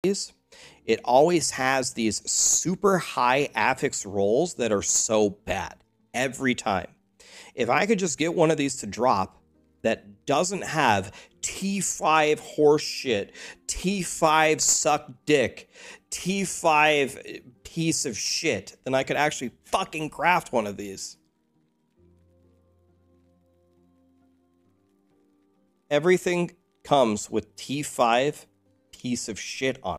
it always has these super high affix rolls that are so bad every time. If I could just get one of these to drop that doesn't have T5 horseshit, T5 suck dick, T5 piece of shit, then I could actually fucking craft one of these. Everything comes with T5 piece of shit on it.